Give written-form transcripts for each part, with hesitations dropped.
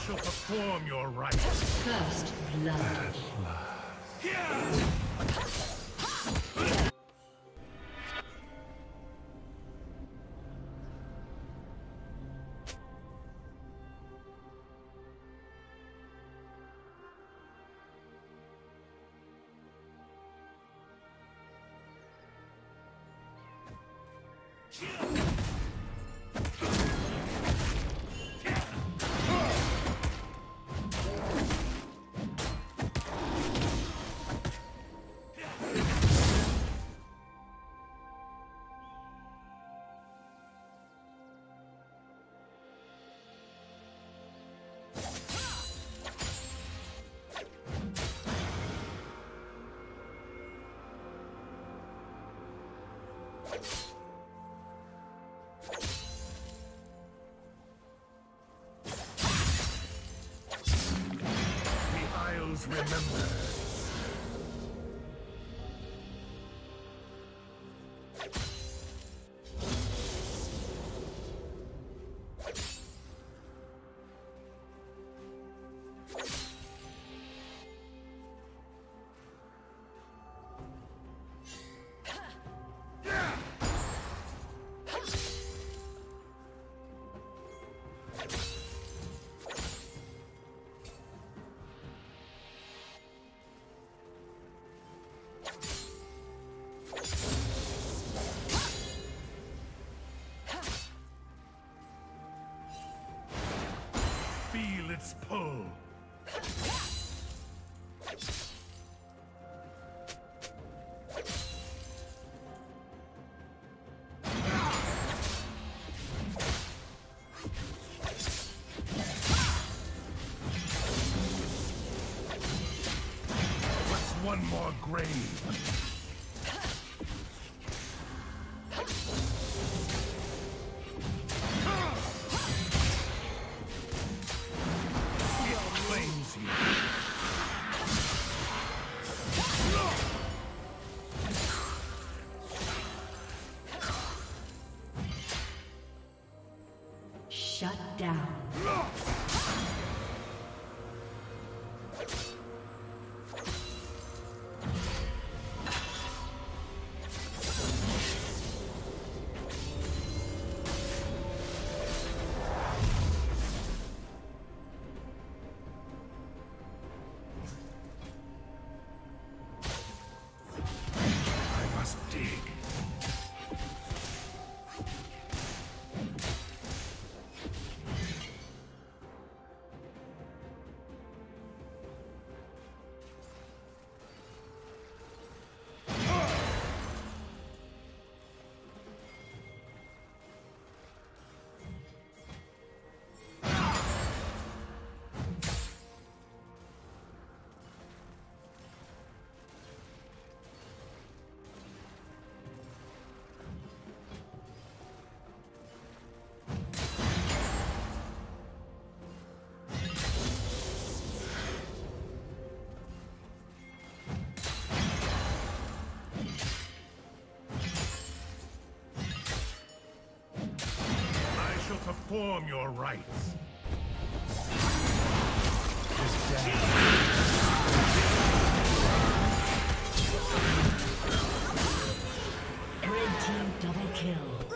shall perform your rites. First blood. Remember. Feel its pull. What's one more grave? Shut down. I must dig. Perform your rites. Red team double kill.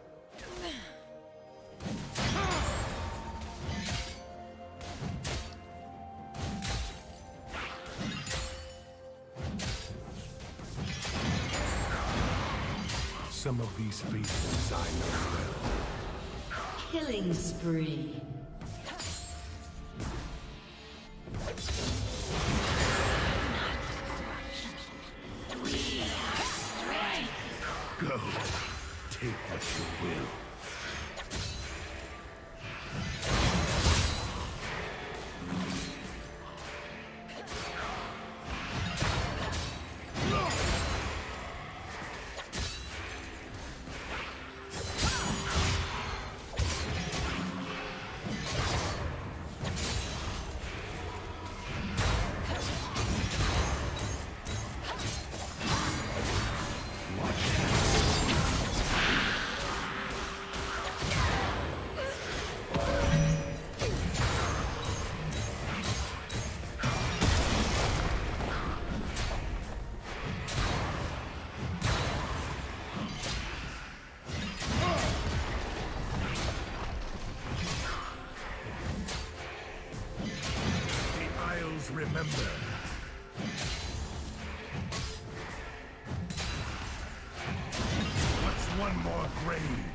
Some of these faces I know well. Killing spree. Go. Take what you will. remember. What's one more grave?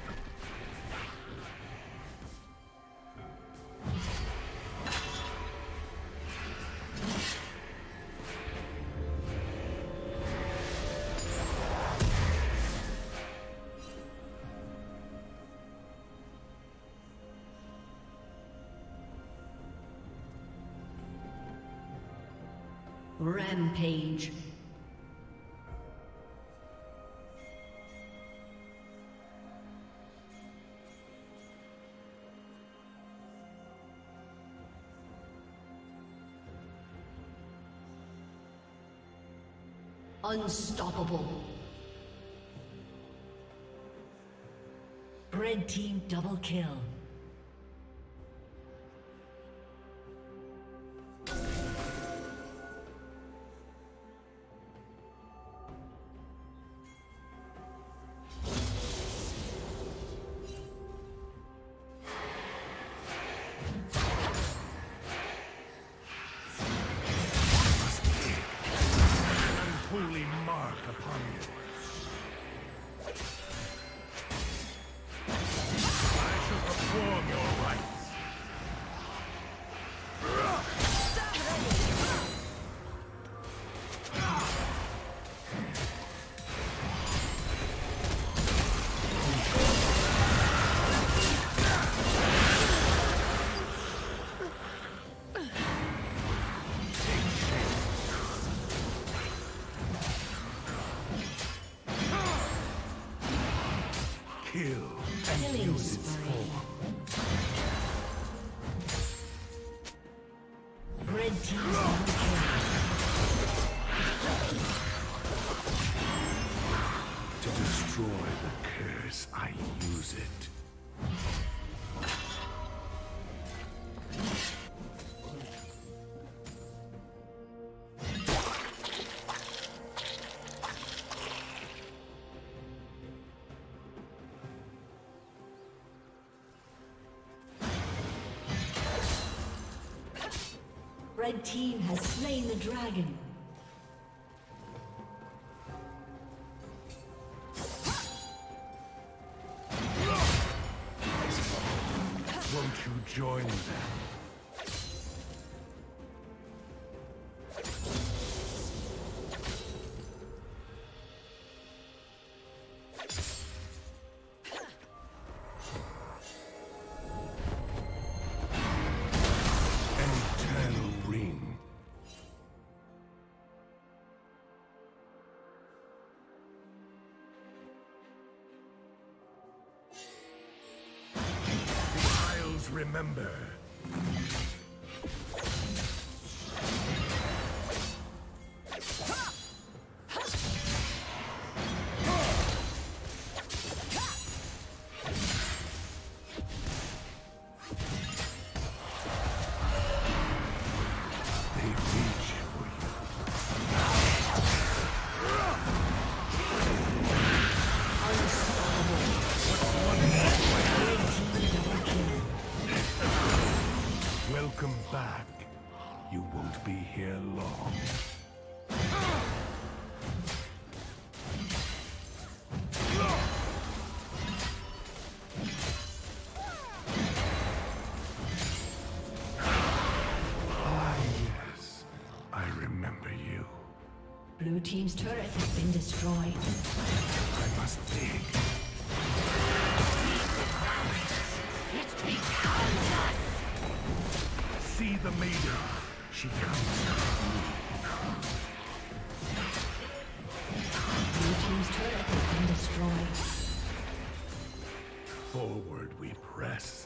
Rampage. Unstoppable. Red team double kill. Killing spree. Red team's double kill. To destroy the curse, I use it. Red team has slain the dragon. Won't you join them? Remember. Welcome back. You won't be here long. Ah, yes. I remember you. Blue team's turret has been destroyed. I must dig. See the maiden. She comes. Blue team's turret has been destroyed. Forward we press.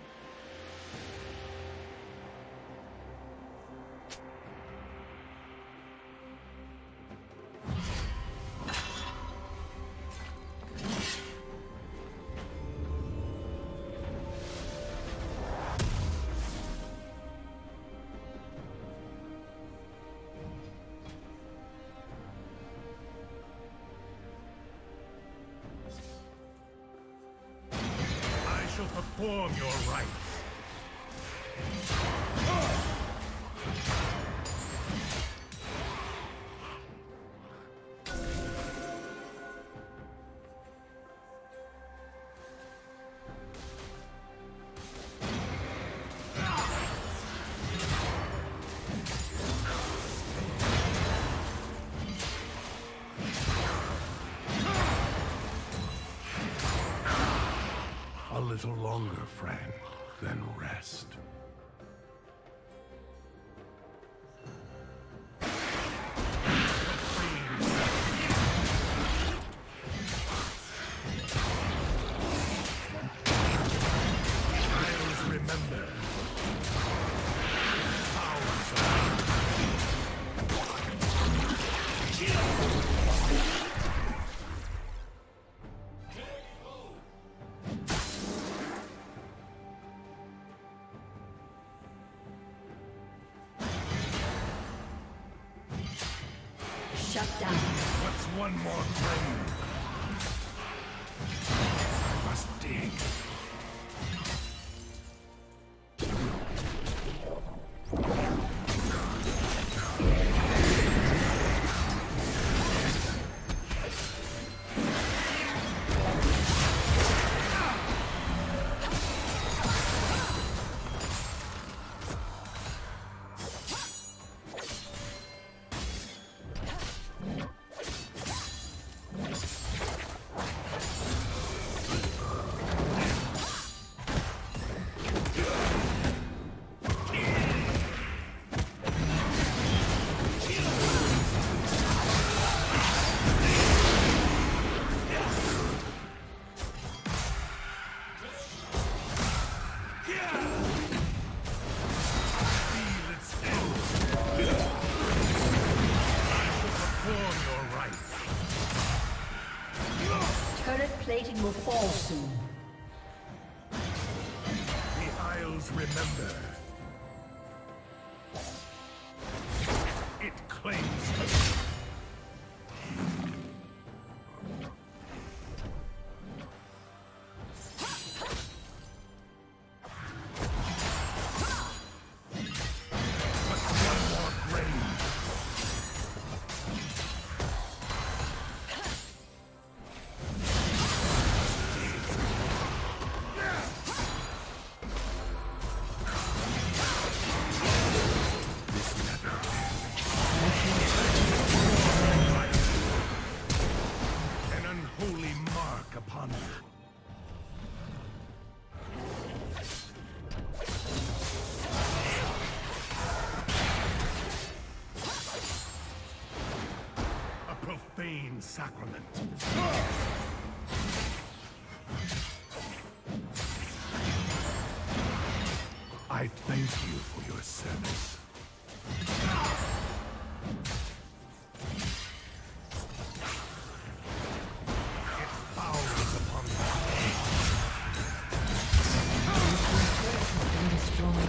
Perform your rites. little longer, friend, then rest. Shut down. What's one more thing? I must dig. Plating will fall soon. The Isles remember. It claims me. Sacrament. I thank you for your service. It fouls upon me. Destroyed.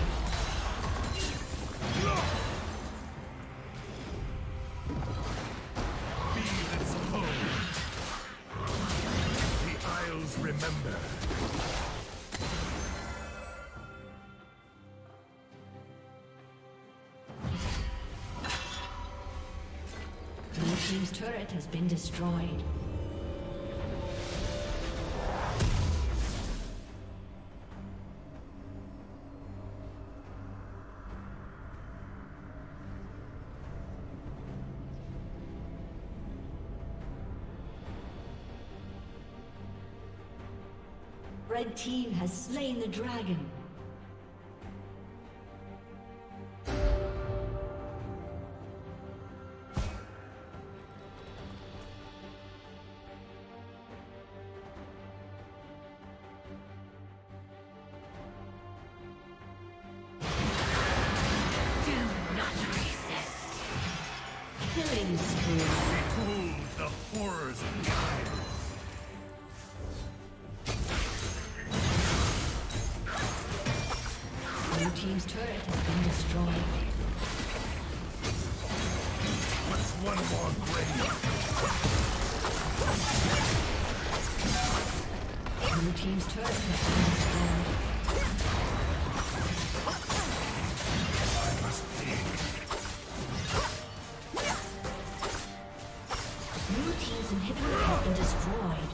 Remember. Blue team's turret has been destroyed. Red team has slain the dragon. Do not resist. Killing spree. Behold the horrors of the Isles. Team's turret has been destroyed. What's one more grave? Blue team's turret has been destroyed. I must dig. Blue team's inhibitor has been destroyed.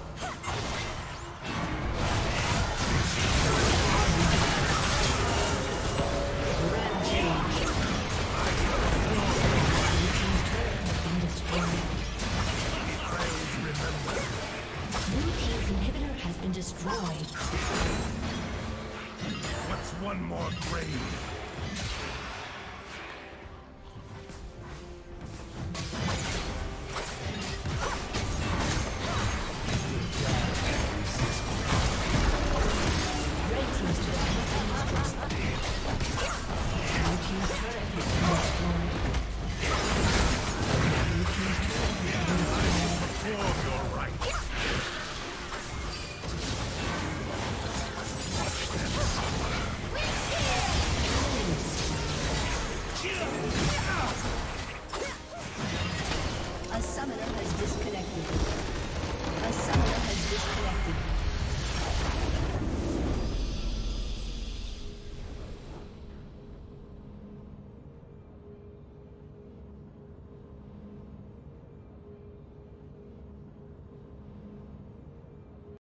Destroyed. one more grave.